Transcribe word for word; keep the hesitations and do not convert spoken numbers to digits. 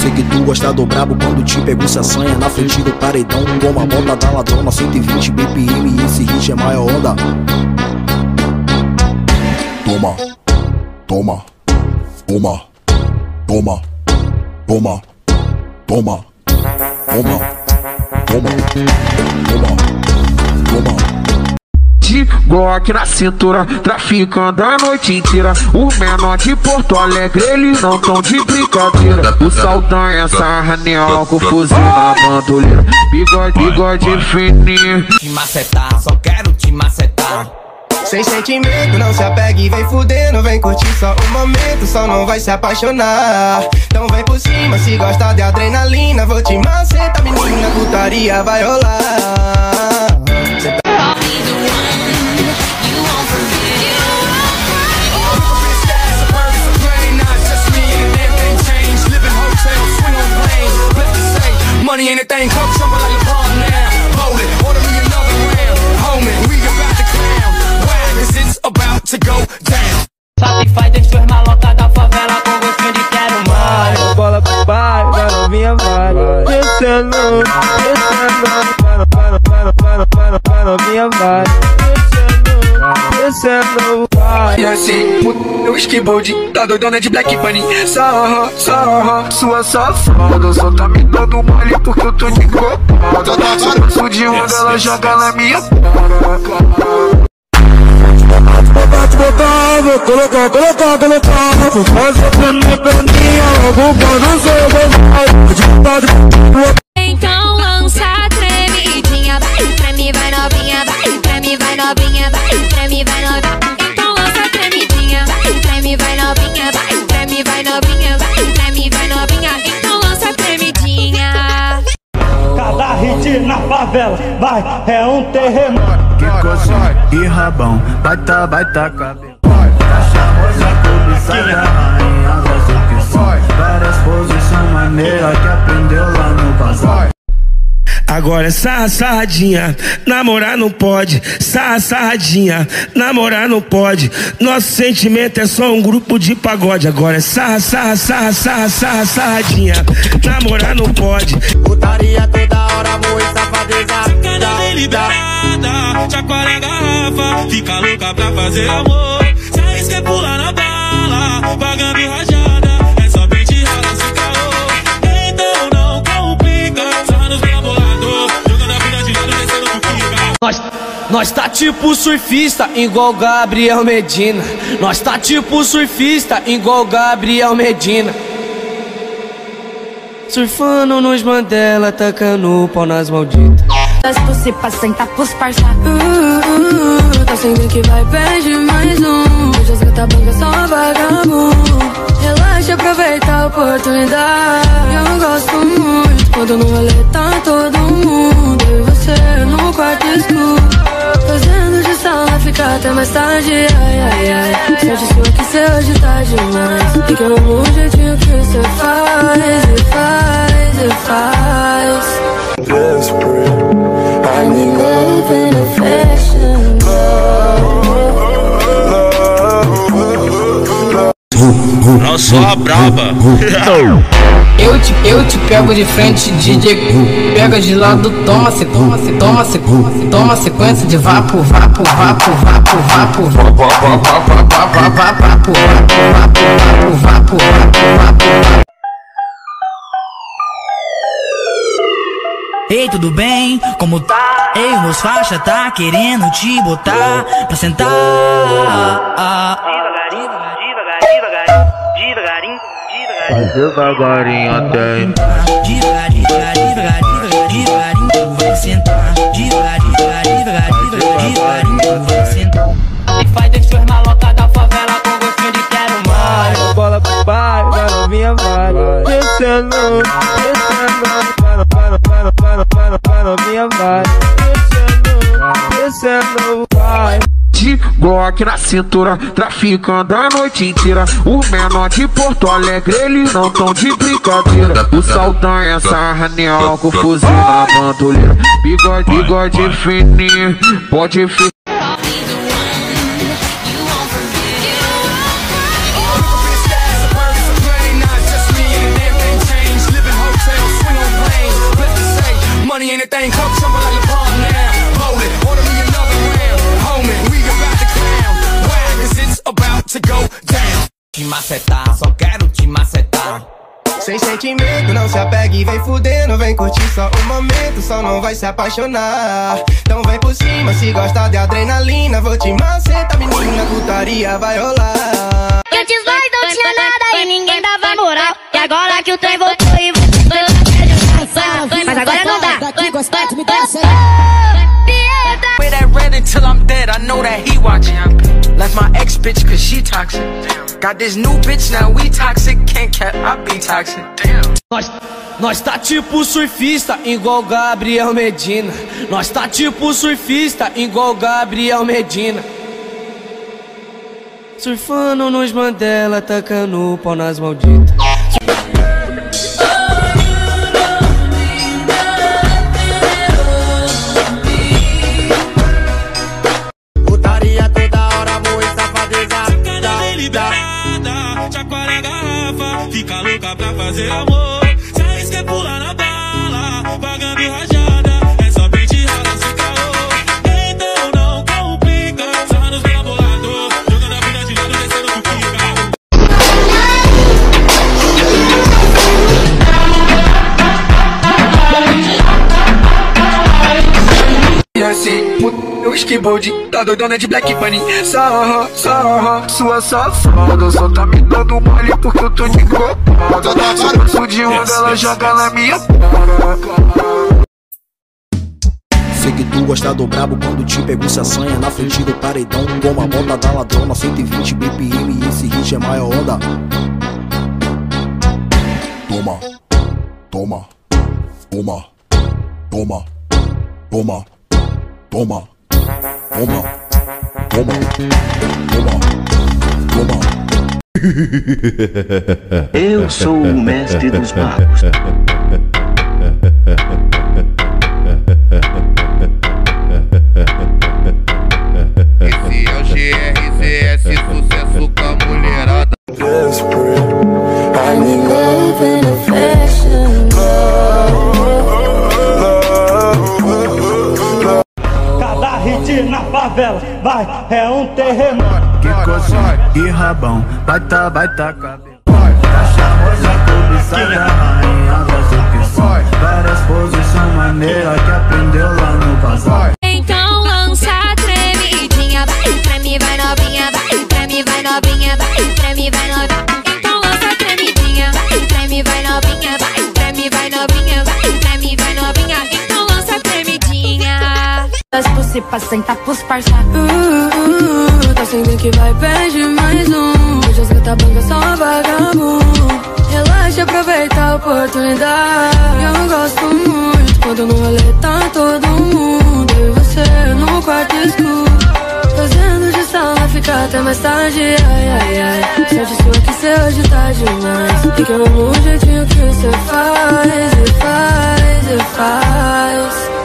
sei que tu gosta do brabo quando te pego se assanha na frente do paredão. Toma a bota da ladrona, cento e vinte B P M e esse hit é maior onda. Toma, toma, toma, toma, toma, toma, toma, toma, toma, toma. De Glock na cintura, traficando a noite inteira. O menor de Porto Alegre, eles não tão de brincadeira. O Saldanha, sarra, neon com fuzil na bandoleira. Bigode, bigode fininho. Te macetar, só quero te macetar. Sem sentimento, não se apegue, vem fudendo, vem curtir só um momento, só não vai se apaixonar. Então vem por cima, se gosta de adrenalina, vou te macetar, menina, putaria vai rolar. Money ain't a thing, come somewhere like a bomb now. Hold it, order me another round. Homie, we about to clown. Why? Cause it's about to go down. Spotify deixou as malocas da favela com gostinho de quero mais. Bola pro pai, vai novinha vai. Descendo, descendo. Vai, vai, vai, vai, vai, vai novinha vai. Descendo, descendo, vai. E assim, eu esquibou de tá doidona de Black Bunny. Sarra, sarra, sua safada. Só tá me dando mole porque eu tô de copada. Se eu sou de onda, ela joga na minha cara. Bate, botar, vou colocar, colocar, colocar. Vou fazer pra minha perninha, logo quando eu vou. Então lança a tremidinha, vai, treme, vai novinha, vai, treme, vai novinha, vai, treme, vai novinha. Então lança a tremidinha, vai, treme, vai novinha, vai, treme, vai novinha, vai, treme, vai novinha. Então lança a tremidinha. Cada hit na favela, vai, é um terremoto. Que cozinha e rabão, baita, baita cabelo. Caixa rosa, cobiçada, rainha da sedução. Várias posições maneiras que aprendeu lá no bazar. Agora é sarra, sarradinha, namorar não pode. Sarra, sarradinha, namorar não pode. Nosso sentimento é só um grupo de pagode. Agora é sarra, sarra, sarra, sarra, sarra, sarradinha, namorar não pode. Putaria toda hora, vou e safadeza. Cada deliberada, chacoalha a garrafa, fica louca pra fazer amor. Se arrisca pular na bala, pagando rajada. É só pente rala sem caô. Então não complica, sarra nos colaborador, jogando a bunda de lado, descendo pro pica. Nós, nós tá tipo surfista, igual Gabriel Medina. Nós tá tipo surfista, igual Gabriel Medina. Surfando nos Mandela, tacando o pau nas malditas. Das você pra sentar pros parça. Uh, uh, uh, tá sendo que vai, pede mais um. Hoje as gata banca só vagabundo. Relaxa, aproveita a oportunidade. Eu gosto muito quando no rolê tá todo mundo. Eu e você no quarto escuro, fazendo de sala, ficar até mais tarde. Ai, ai, ai, só te sua que cê hoje tá demais. E que eu amo o jeitinho que cê faz, e faz, e faz. I'm in love and affection. Não sou a braba. Eu te, eu te pego de frente, D J. Pega de lado, toma, se toma, se toma, se toma sequência de vapo, vapo, vapo, vapo, vapo, vapo, vapo, vapo, vapo, vapo, vapo, vapo. Ei, tudo bem? Como tá? Ei, o meus faixa tá querendo te botar pra sentar. Devagarinho, devagarinho, devagarinho, devagarinho até. Devagarinho, devagarinho, devagarinho, tu vai sentar. Devagarinho, devagarinho, devagarinho, tu vai sentar. E faz deixou as malocas da favela com gostinho de quero mais. Bola pro pai, vai novinha vai. Descendo, descendo. Vai, vai, vai, vai novinha vai. Descendo, descendo, vai. De Glock na cintura, traficando a noite inteira. O menor de Porto Alegre, eles não tão de brincadeira. O Saldanha, sarra, neon com fuzil na bandoleira. Bigode, bigode fininho, pode ficar. macetar, só quero te macetar. Sem sentimento, não se apegue e vem fudendo. Vem curtir só o momento, só não vai se apaixonar. Então vem por cima, se gosta de adrenalina. Vou te macetar, menina, putaria vai rolar. Antes nós não tinha nada e ninguém dava moral. E agora que o trem voltou e você, mas agora não dá. Daqui gostar de me dar Way that red until I'm dead, I know that he watching. Left my ex bitch cause she toxic. Got this new bitch now we toxic. Can't cap, I be toxic. Nós, nós tá tipo surfista igual Gabriel Medina. Nós tá tipo surfista igual Gabriel Medina. Surfando nos Mandela, tacando o pau nas malditas. Fica louca pra fazer amor. Cês quer pular na bala, pagando rajada. É só pente rala sem caô. Então não complica. Sarra nos meus bolador, jogando a vida de lado, descendo pro pica. E assim, o skateboard tá doidona de Black Bunny. Sarra, sarra, sua safada. Só tá me dando mole porque eu tô de copada. Se eu sou de onda, ela joga na minha cara. Sei que tu gosta do brabo quando te pego se assanha na frente do paredão. Toma a bota da ladrona, cento e vinte B P M e esse hit é maior onda. Toma, toma, toma, toma, toma, toma, toma, toma, toma, toma. Eu sou o mestre dos magos. Esse é o G R Z S, sucesso com a mulherada. Cada hit na favela, vai, é um terremoto. Que cozinha e rabão, baita, baita cabelo. Caixa rosa, cobiçada, rainha das opções. Várias posições maneiras que aprendeu lá no bazar. Então lança a tremidinha, vai pra mim, vai novinha, vai pra mim, vai novinha, vai pra mim, vai novinha. Então lança a tremidinha, vai pra mim, vai novinha, vai pra mim, vai novinha, vai pra mim, vai novinha. Então lança a tremidinha. Das você pra sentar pros parça. Uh, uh, tá sendo que vai, pede mais um. Hoje as gata banga só vagabundo. Relaxa, aproveita a oportunidade. Eu gosto muito quando no rolê tá todo mundo. Eu e você no quarto escuro, fazendo de sala ficar até mais tarde. Ai, ai, ai, só de sua que cê hoje tá demais. Fica no jeitinho que cê faz, e faz, e faz.